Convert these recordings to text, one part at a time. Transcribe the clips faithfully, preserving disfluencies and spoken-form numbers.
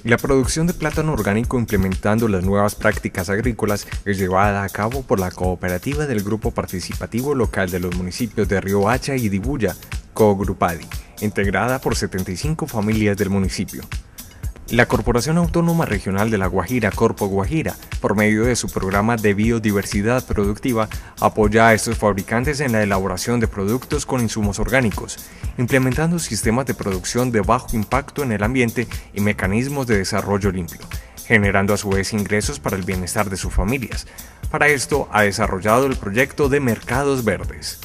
La producción de plátano orgánico implementando las nuevas prácticas agrícolas es llevada a cabo por la cooperativa del Grupo Participativo Local de los municipios de Riohacha y Dibuya, Cogrupadi, integrada por setenta y cinco familias del municipio. La Corporación Autónoma Regional de La Guajira, Corpo Guajira, por medio de su programa de biodiversidad productiva, apoya a estos fabricantes en la elaboración de productos con insumos orgánicos, implementando sistemas de producción de bajo impacto en el ambiente y mecanismos de desarrollo limpio, generando a su vez ingresos para el bienestar de sus familias. Para esto ha desarrollado el proyecto de Mercados Verdes.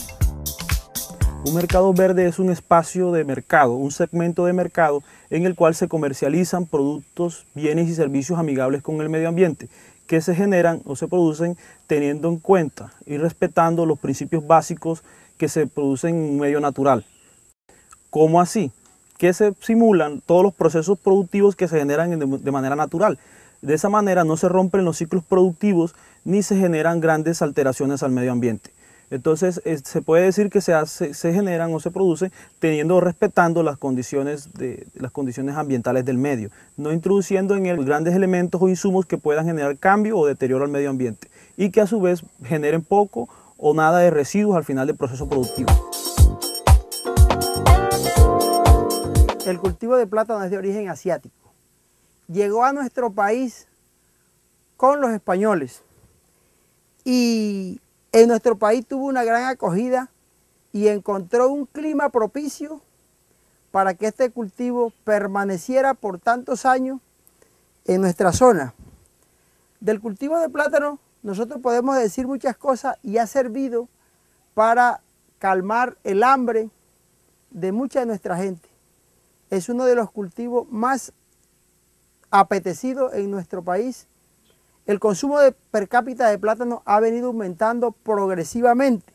Un mercado verde es un espacio de mercado, un segmento de mercado en el cual se comercializan productos, bienes y servicios amigables con el medio ambiente, que se generan o se producen teniendo en cuenta y respetando los principios básicos que se producen en un medio natural. ¿Cómo así? Que se simulan todos los procesos productivos que se generan de manera natural. De esa manera no se rompen los ciclos productivos ni se generan grandes alteraciones al medio ambiente. Entonces eh, se puede decir que se, hace, se generan o se producen teniendo o respetando las condiciones, de, las condiciones ambientales del medio, no introduciendo en él grandes elementos o insumos que puedan generar cambio o deterioro al medio ambiente y que a su vez generen poco o nada de residuos al final del proceso productivo. El cultivo de plátano es de origen asiático. Llegó a nuestro país con los españoles y en nuestro país tuvo una gran acogida y encontró un clima propicio para que este cultivo permaneciera por tantos años en nuestra zona. Del cultivo de plátano nosotros podemos decir muchas cosas y ha servido para calmar el hambre de mucha de nuestra gente. Es uno de los cultivos más apetecidos en nuestro país. El consumo de per cápita de plátano ha venido aumentando progresivamente.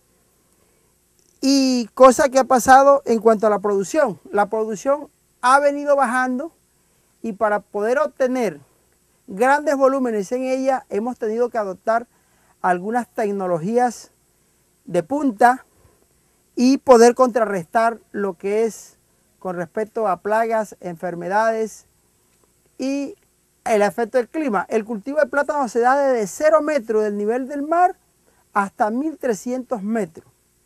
Y cosa que ha pasado en cuanto a la producción. La producción ha venido bajando y para poder obtener grandes volúmenes en ella hemos tenido que adoptar algunas tecnologías de punta y poder contrarrestar lo que es con respecto a plagas, enfermedades y el efecto del clima. El cultivo de plátano se da desde cero metros del nivel del mar hasta mil trescientos metros.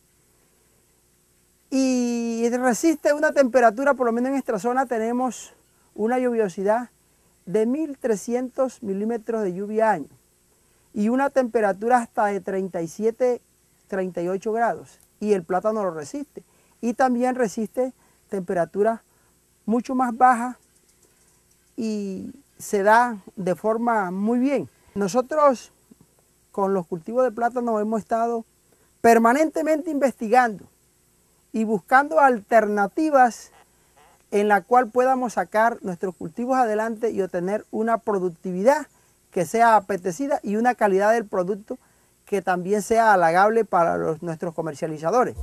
Y resiste una temperatura, por lo menos en nuestra zona tenemos una lluviosidad de mil trescientos milímetros de lluvia año y una temperatura hasta de treinta y siete, treinta y ocho grados. Y el plátano lo resiste. Y también resiste temperaturas mucho más bajas y se da de forma muy bien. Nosotros con los cultivos de plátano hemos estado permanentemente investigando y buscando alternativas en la cual podamos sacar nuestros cultivos adelante y obtener una productividad que sea apetecida y una calidad del producto que también sea halagable para los, nuestros comercializadores.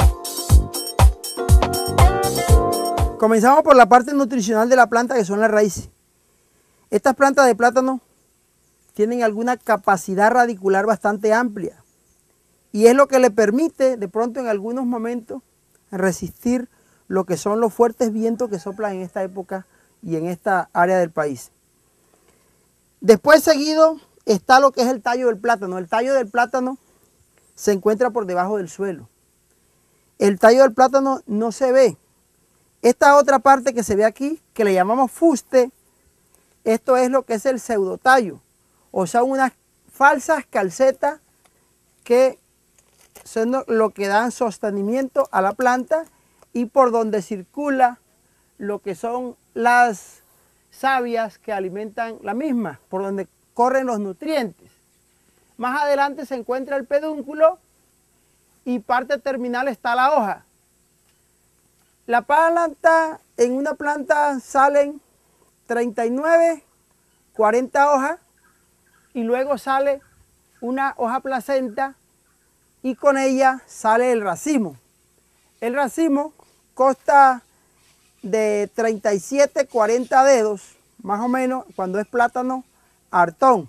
Comenzamos por la parte nutricional de la planta, que son las raíces. Estas plantas de plátano tienen alguna capacidad radicular bastante amplia y es lo que le permite de pronto en algunos momentos resistir lo que son los fuertes vientos que soplan en esta época y en esta área del país. Después seguido está lo que es el tallo del plátano. El tallo del plátano se encuentra por debajo del suelo. El tallo del plátano no se ve. Esta otra parte que se ve aquí, que le llamamos fuste, esto es lo que es el pseudotallo, o sea, unas falsas calcetas que son lo que dan sostenimiento a la planta y por donde circula lo que son las savias que alimentan la misma, por donde corren los nutrientes. Más adelante se encuentra el pedúnculo y parte terminal está la hoja. La planta, en una planta salen treinta y nueve, cuarenta hojas y luego sale una hoja placenta y con ella sale el racimo. El racimo consta de treinta y siete, cuarenta dedos, más o menos, cuando es plátano hartón.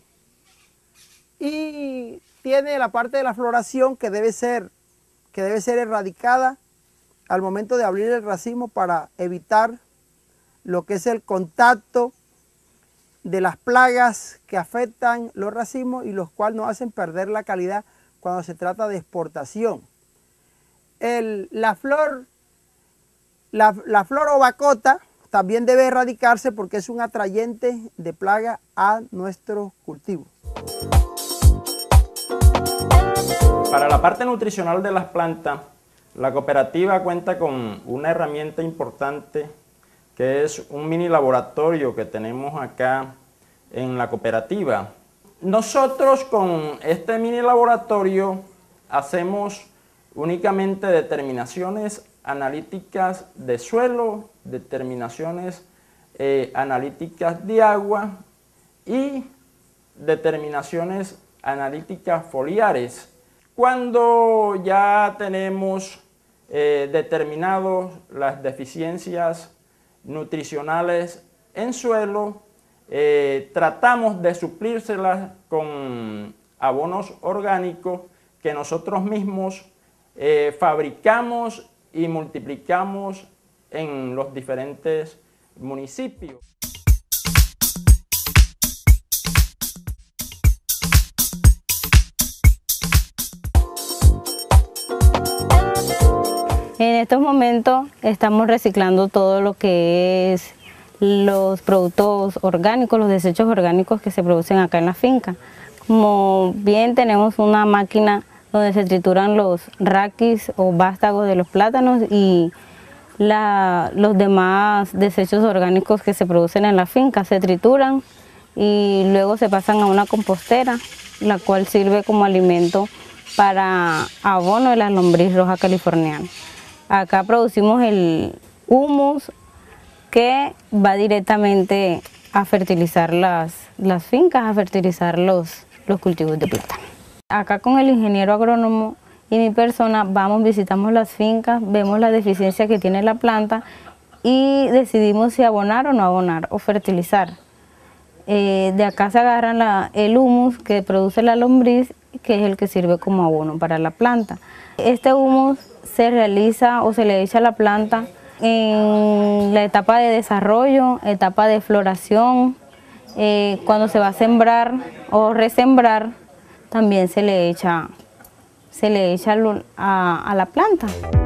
Y tiene la parte de la floración que debe ser, que debe ser erradicada al momento de abrir el racimo para evitar lo que es el contacto de las plagas que afectan los racimos y los cuales nos hacen perder la calidad cuando se trata de exportación. El, la, flor, la, la flor ovacota también debe erradicarse porque es un atrayente de plaga a nuestros cultivos. Para la parte nutricional de las plantas, la cooperativa cuenta con una herramienta importante que es un mini laboratorio que tenemos acá en la cooperativa. Nosotros con este mini laboratorio hacemos únicamente determinaciones analíticas de suelo, determinaciones eh, analíticas de agua y determinaciones analíticas foliares. Cuando ya tenemos eh, determinados las deficiencias nutricionales en suelo, eh, tratamos de suplírselas con abonos orgánicos que nosotros mismos eh, fabricamos y multiplicamos en los diferentes municipios. En estos momentos estamos reciclando todo lo que es los productos orgánicos, los desechos orgánicos que se producen acá en la finca. Como bien tenemos una máquina donde se trituran los raquis o vástagos de los plátanos y la, los demás desechos orgánicos que se producen en la finca se trituran y luego se pasan a una compostera, la cual sirve como alimento para abono de la lombriz roja californiana. Acá producimos el humus que va directamente a fertilizar las, las fincas, a fertilizar los, los cultivos de plátano. Acá con el ingeniero agrónomo y mi persona vamos, visitamos las fincas, vemos la deficiencia que tiene la planta y decidimos si abonar o no abonar o fertilizar. Eh, de acá se agarran la, el humus que produce la lombriz, que es el que sirve como abono para la planta. Este humus se realiza o se le echa a la planta en la etapa de desarrollo, etapa de floración, eh, cuando se va a sembrar o resembrar, también se le echa, se le echa a, a la planta.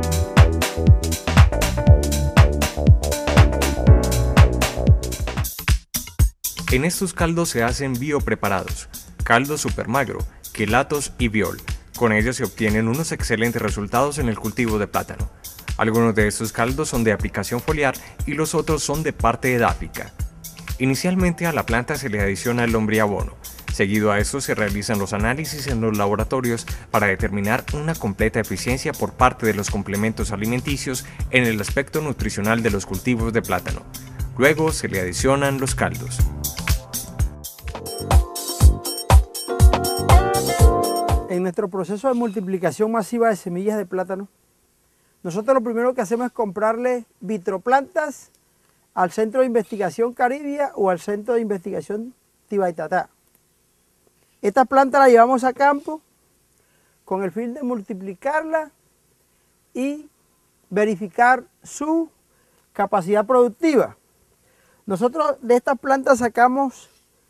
En estos caldos se hacen biopreparados, caldo supermagro, quelatos y biol. Con ellos se obtienen unos excelentes resultados en el cultivo de plátano. Algunos de estos caldos son de aplicación foliar y los otros son de parte edáfica. Inicialmente a la planta se le adiciona el lombriabono. Seguido a esto se realizan los análisis en los laboratorios para determinar una completa eficiencia por parte de los complementos alimenticios en el aspecto nutricional de los cultivos de plátano. Luego se le adicionan los caldos. En nuestro proceso de multiplicación masiva de semillas de plátano, nosotros lo primero que hacemos es comprarle vitroplantas al Centro de Investigación Caribia o al Centro de Investigación Tibaitatá. Esta planta la llevamos a campo con el fin de multiplicarla y verificar su capacidad productiva. Nosotros de estas plantas sacamos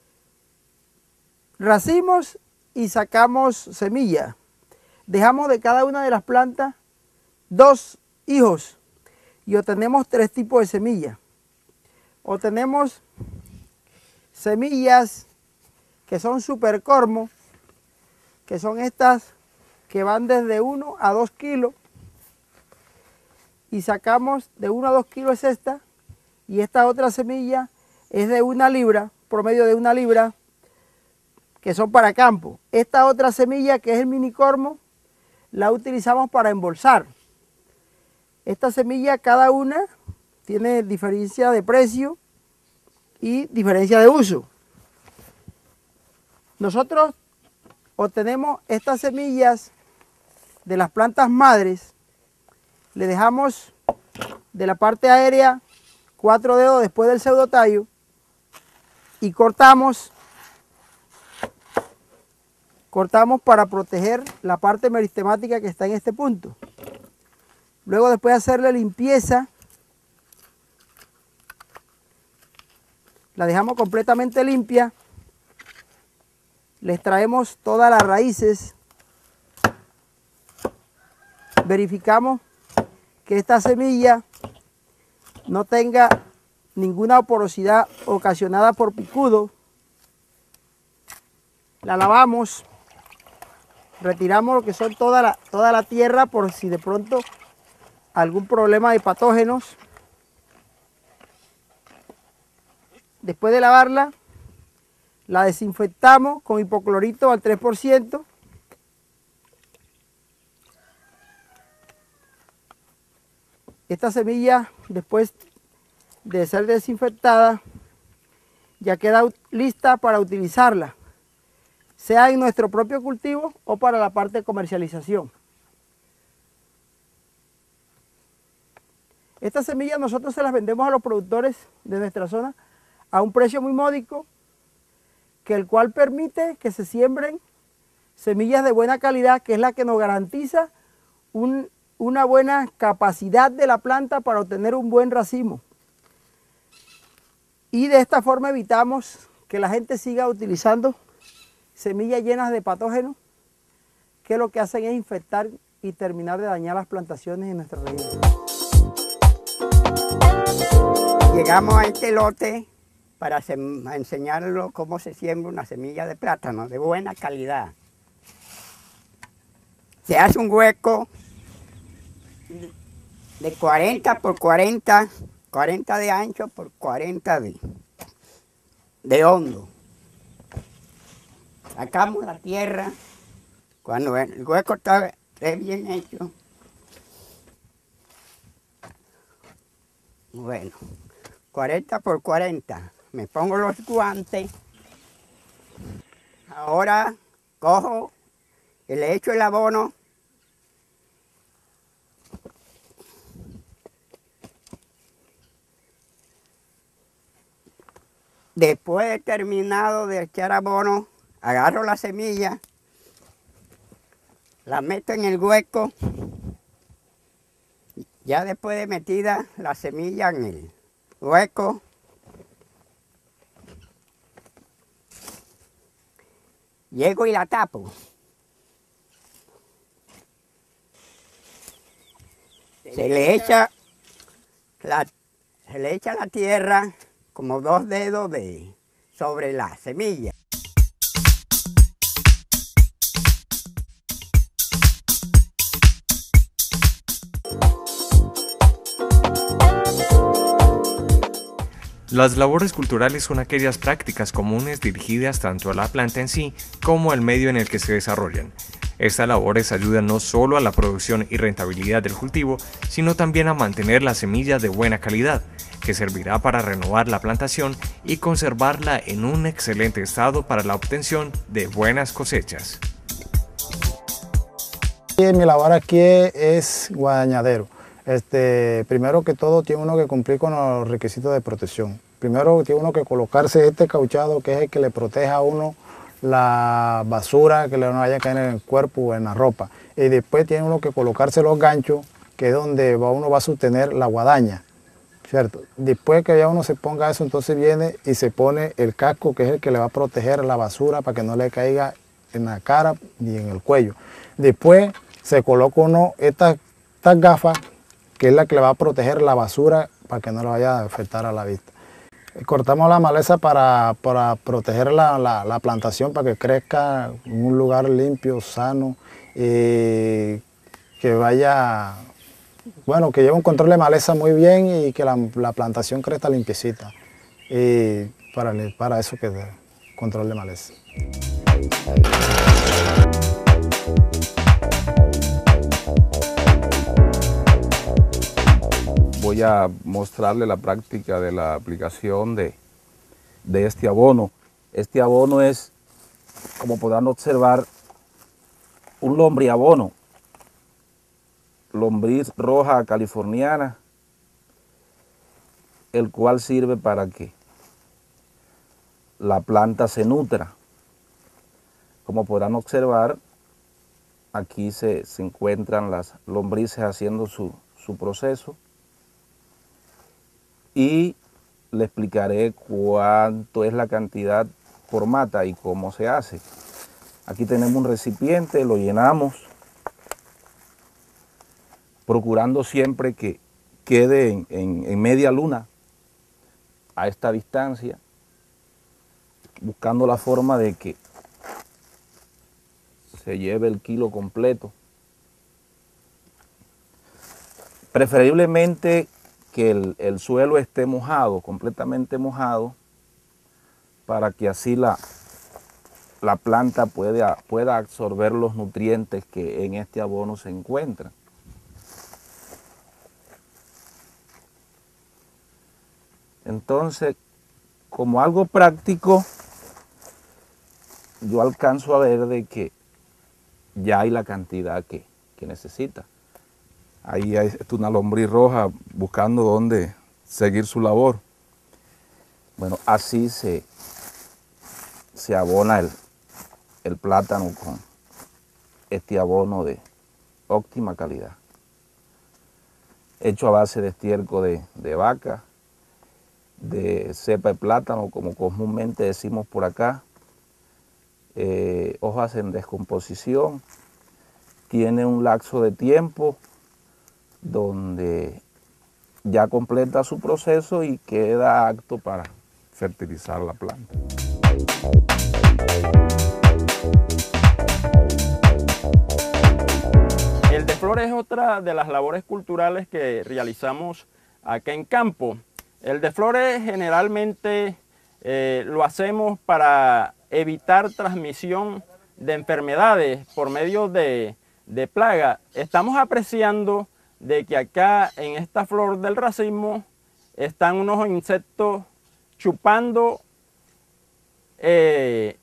racimos y sacamos semillas. Dejamos de cada una de las plantas dos hijos y obtenemos tres tipos de semillas. Obtenemos semillas que son supercormo, que son estas que van desde uno a dos kilos, y sacamos de uno a dos kilos es esta, y esta otra semilla es de una libra, promedio de una libra, que son para campo. Esta otra semilla, que es el minicormo, la utilizamos para embolsar. Esta semilla, cada una, tiene diferencia de precio y diferencia de uso. Nosotros obtenemos estas semillas de las plantas madres, le dejamos de la parte aérea cuatro dedos después del pseudotallo y cortamos cortamos para proteger la parte meristemática que está en este punto. Luego, después de hacerle limpieza La dejamos completamente limpia. Le extraemos todas las raíces. Verificamos que esta semilla no tenga ninguna porosidad ocasionada por picudo. La lavamos, retiramos lo que son toda la, toda la tierra por si de pronto algún problema de patógenos. Después de lavarla, la desinfectamos con hipoclorito al tres por ciento. Esta semilla, después de ser desinfectada, ya queda lista para utilizarla, sea en nuestro propio cultivo o para la parte de comercialización. Estas semillas nosotros se las vendemos a los productores de nuestra zona a un precio muy módico, que el cual permite que se siembren semillas de buena calidad, que es la que nos garantiza un, una buena capacidad de la planta para obtener un buen racimo. Y de esta forma evitamos que la gente siga utilizando semillas llenas de patógenos, que lo que hacen es infectar y terminar de dañar las plantaciones en nuestra región. Llegamos a este lote para enseñarlo cómo se siembra una semilla de plátano de buena calidad. Se hace un hueco de cuarenta por cuarenta, cuarenta de ancho por cuarenta de, de hondo. Sacamos la tierra, cuando el hueco está bien hecho. Bueno, cuarenta por cuarenta. Me pongo los guantes. Ahora cojo y le echo el abono. Después de terminado de echar abono, agarro la semilla, la meto en el hueco. Ya después de metida la semilla en el hueco, llego y la tapo. Se le echa la, se le echa la tierra como dos dedos de, sobre la semilla. Las labores culturales son aquellas prácticas comunes dirigidas tanto a la planta en sí como al medio en el que se desarrollan. Estas labores ayudan no solo a la producción y rentabilidad del cultivo, sino también a mantener la semilla de buena calidad, que servirá para renovar la plantación y conservarla en un excelente estado para la obtención de buenas cosechas. Mi labor aquí es guadañadero. Este, primero que todo tiene uno que cumplir con los requisitos de protección. Primero tiene uno que colocarse este cauchado, que es el que le proteja a uno la basura que le vaya a caer en el cuerpo o en la ropa. Y después tiene uno que colocarse los ganchos, que es donde uno va a sostener la guadaña, ¿cierto? Después que ya uno se ponga eso, entonces viene y se pone el casco, que es el que le va a proteger la basura para que no le caiga en la cara ni en el cuello. Después se coloca uno estas, estas gafas, que es la que le va a proteger la basura para que no le vaya a afectar a la vista. Cortamos la maleza para, para proteger la, la, la plantación, para que crezca en un lugar limpio, sano, y que vaya, bueno, que lleve un control de maleza muy bien y que la, la plantación crezca limpiecita. Y para, para eso que es control de maleza. Voy a mostrarle la práctica de la aplicación de, de este abono. Este abono es, como podrán observar, un lombriabono, lombriz roja californiana, el cual sirve para que la planta se nutra. Como podrán observar, aquí se, se encuentran las lombrices haciendo su, su proceso. Y le explicaré cuánto es la cantidad por mata y cómo se hace. Aquí tenemos un recipiente, lo llenamos, procurando siempre que quede en, en, en media luna a esta distancia, buscando la forma de que se lleve el kilo completo. Preferiblemente que el, el suelo esté mojado, completamente mojado, para que así la, la planta pueda, pueda absorber los nutrientes que en este abono se encuentran. Entonces, como algo práctico, yo alcanzo a ver de que ya hay la cantidad que, que necesita. Ahí hay una lombriz roja buscando dónde seguir su labor. Bueno, así se, se abona el, el plátano con este abono de óptima calidad. Hecho a base de estiércol de, de vaca, de cepa de plátano, como comúnmente decimos por acá, eh, hojas en descomposición, tiene un lapso de tiempo donde ya completa su proceso y queda apto para fertilizar la planta. El deflor es otra de las labores culturales que realizamos acá en campo. El deflore generalmente eh, lo hacemos para evitar transmisión de enfermedades por medio de, de plaga. Estamos apreciando de que acá en esta flor del racimo están unos insectos chupando eh,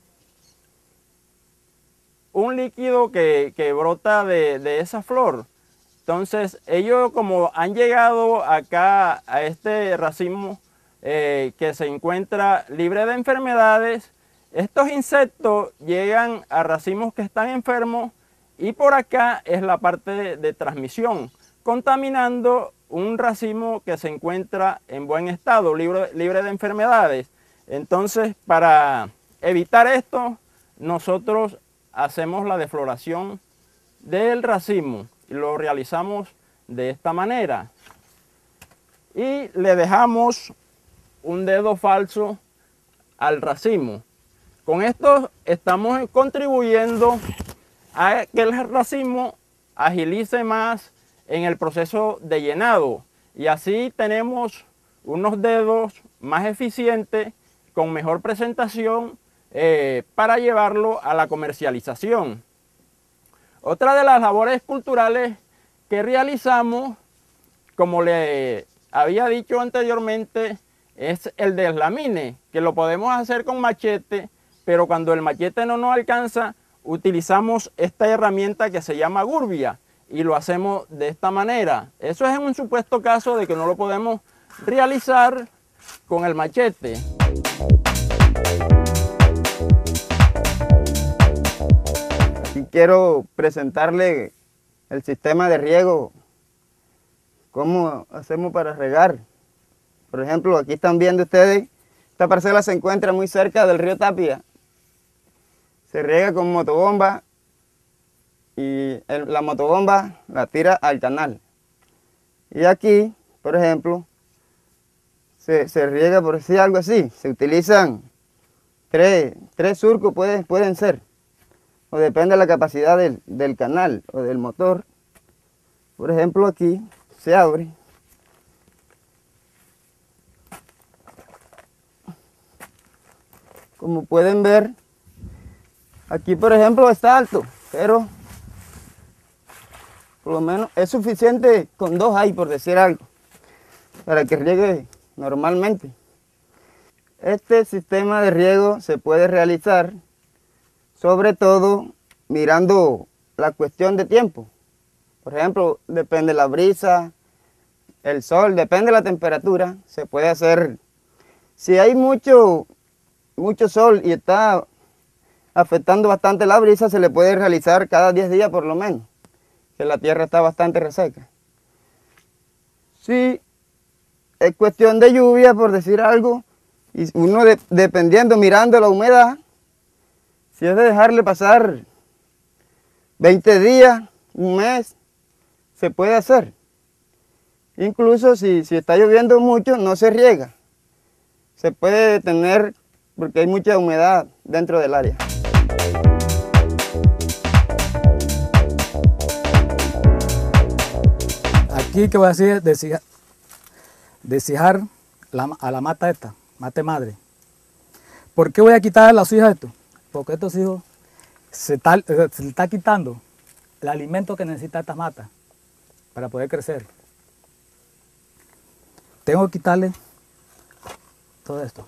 un líquido que, que brota de, de esa flor. Entonces ellos, como han llegado acá a este racimo eh, que se encuentra libre de enfermedades, estos insectos llegan a racimos que están enfermos y por acá es la parte de, de transmisión, contaminando un racimo que se encuentra en buen estado, libre, libre de enfermedades. Entonces, para evitar esto, nosotros hacemos la defloración del racimo y lo realizamos de esta manera. Y le dejamos un dedo falso al racimo. Con esto estamos contribuyendo a que el racimo agilice más en el proceso de llenado y así tenemos unos dedos más eficientes con mejor presentación eh, para llevarlo a la comercialización. Otra de las labores culturales que realizamos, como le había dicho anteriormente, es el deslamine, que lo podemos hacer con machete, pero cuando el machete no nos alcanza, utilizamos esta herramienta que se llama gurbia y lo hacemos de esta manera. Eso es en un supuesto caso de que no lo podemos realizar con el machete. Aquí quiero presentarle el sistema de riego, cómo hacemos para regar. Por ejemplo, aquí están viendo ustedes, esta parcela se encuentra muy cerca del río Tapia. Se riega con motobomba y el, la motobomba la tira al canal. Y aquí, por ejemplo, se, se riega por decir algo así. Se utilizan tres, tres surcos, pueden, pueden ser. O depende de la capacidad del, del canal o del motor. Por ejemplo, aquí se abre. Como pueden ver, aquí por ejemplo está alto, pero por lo menos es suficiente con dos hay, por decir algo, para que riegue normalmente. Este sistema de riego se puede realizar sobre todo mirando la cuestión de tiempo. Por ejemplo, depende de la brisa, el sol, depende de la temperatura, se puede hacer. Si hay mucho, mucho sol y está afectando bastante la brisa, se le puede realizar cada diez días por lo menos, que la tierra está bastante reseca. Si es cuestión de lluvia, por decir algo, y uno de, dependiendo, mirando la humedad, si es de dejarle pasar veinte días, un mes, se puede hacer. Incluso si, si está lloviendo mucho, no se riega. Se puede detener porque hay mucha humedad dentro del área. Aquí que voy a decir es deshijar la, a la mata esta, mate madre. ¿Por qué voy a quitar las hijas de esto? Porque estos hijos se está, se está quitando el alimento que necesita esta mata para poder crecer. Tengo que quitarle todo esto.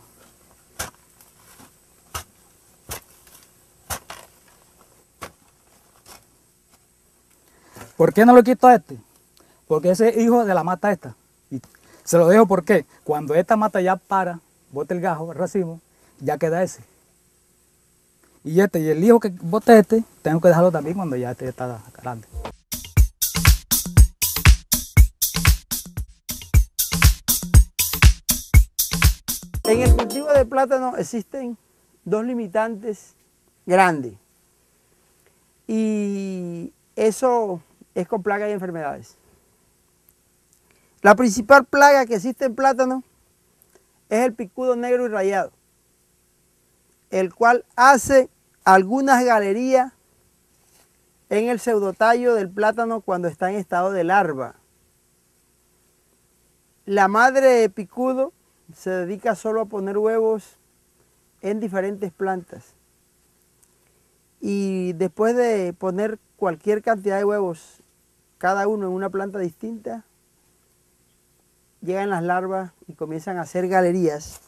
¿Por qué no lo quito a este? Porque ese es hijo de la mata esta. Y se lo dejo porque cuando esta mata ya para, bote el gajo, el racimo, ya queda ese. Y este, y el hijo que bote este, tengo que dejarlo también cuando ya este está grande. En el cultivo de plátano existen dos limitantes grandes. Y eso es con plagas y enfermedades. La principal plaga que existe en plátano es el picudo negro y rayado, el cual hace algunas galerías en el pseudotallo del plátano cuando está en estado de larva. La madre de picudo se dedica solo a poner huevos en diferentes plantas. Y después de poner cualquier cantidad de huevos, cada uno en una planta distinta, llegan las larvas y comienzan a hacer galerías.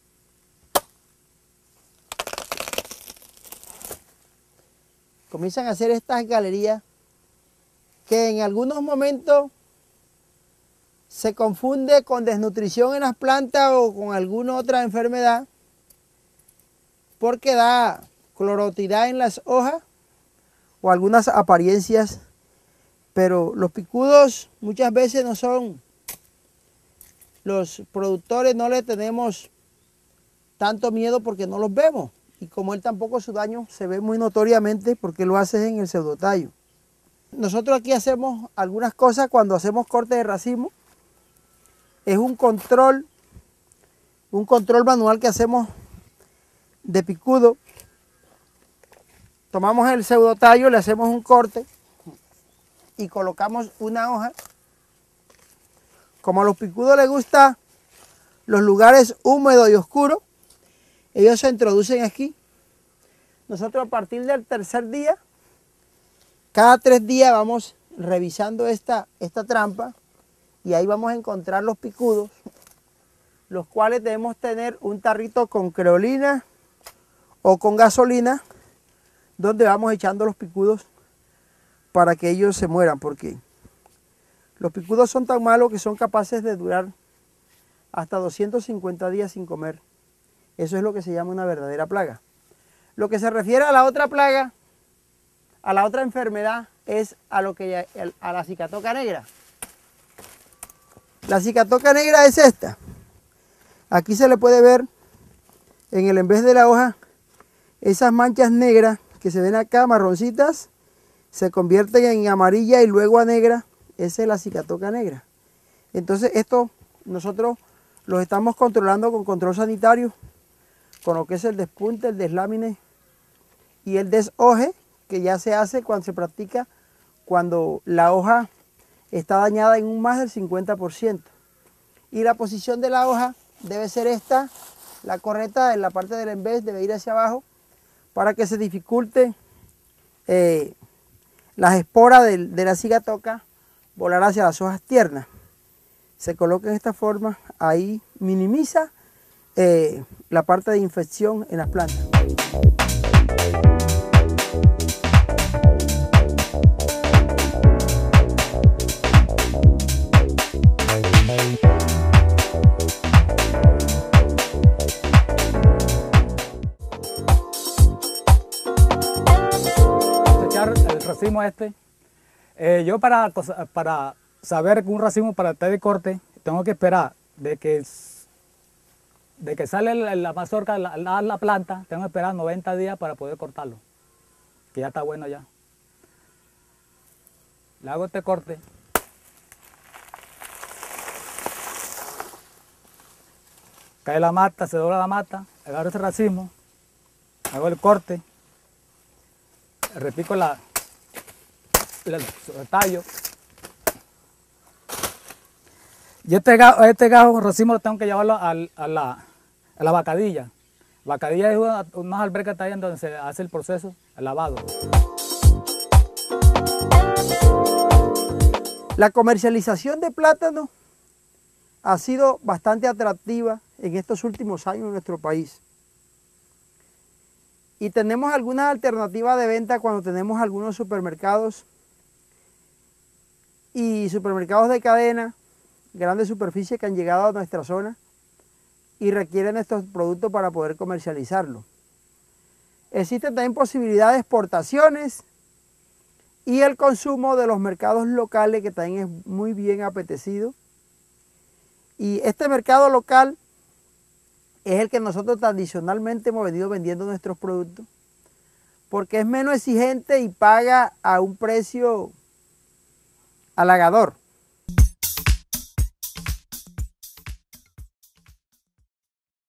Comienzan a hacer estas galerías que en algunos momentos se confunde con desnutrición en las plantas o con alguna otra enfermedad porque da clorotidad en las hojas o algunas apariencias, pero los picudos muchas veces no son, los productores no le tenemos tanto miedo porque no los vemos, y como él tampoco su daño se ve muy notoriamente porque lo hace en el pseudotallo. Nosotros aquí hacemos algunas cosas cuando hacemos corte de racimo. Es un control, un control manual que hacemos de picudo. Tomamos el pseudotallo, le hacemos un corte y colocamos una hoja. Como a los picudos les gustan los lugares húmedos y oscuros, ellos se introducen aquí. Nosotros a partir del tercer día, cada tres días vamos revisando esta, esta trampa y ahí vamos a encontrar los picudos, los cuales debemos tener un tarrito con creolina o con gasolina, donde vamos echando los picudos para que ellos se mueran, porque los picudos son tan malos que son capaces de durar hasta doscientos cincuenta días sin comer. Eso es lo que se llama una verdadera plaga. Lo que se refiere a la otra plaga, a la otra enfermedad, es a, lo que, a la cicatoca negra. La cicatoca negra es esta. Aquí se le puede ver en el en vez de la hoja esas manchas negras que se ven acá, marroncitas, se convierten en amarilla y luego a negra. Esa es la cicatoca negra. Entonces esto nosotros los estamos controlando con control sanitario, con lo que es el despunte, el deslámine y el deshoje, que ya se hace cuando se practica cuando la hoja está dañada en un más del cincuenta por ciento. Y la posición de la hoja debe ser esta, la correcta, en la parte del en vez debe ir hacia abajo para que se dificulte eh, las esporas de, de la cicatoca volar hacia las hojas tiernas. Se coloca en esta forma, ahí minimiza eh, la parte de infección en las plantas. El racimo este, eh, yo para, para saber que un racimo para estar de corte tengo que esperar de que, de que sale la, la mazorca, la, la, la planta, tengo que esperar noventa días para poder cortarlo, que ya está bueno ya. Le hago este corte. Cae la mata, se dobla la mata, agarro ese racimo, hago el corte, repico la, la, el tallo. Y este gajo, este gajo racimo lo tengo que llevarlo a, a, la, a la vacadilla. Vacadilla es una, unas albercas que está ahí en donde se hace el proceso, el lavado. La comercialización de plátano ha sido bastante atractiva en estos últimos años en nuestro país. Y tenemos algunas alternativas de venta cuando tenemos algunos supermercados y supermercados de cadena, grandes superficies que han llegado a nuestra zona y requieren estos productos para poder comercializarlos. Existen también posibilidades de exportaciones y el consumo de los mercados locales, que también es muy bien apetecido. Y este mercado local es el que nosotros tradicionalmente hemos venido vendiendo nuestros productos, porque es menos exigente y paga a un precio halagador.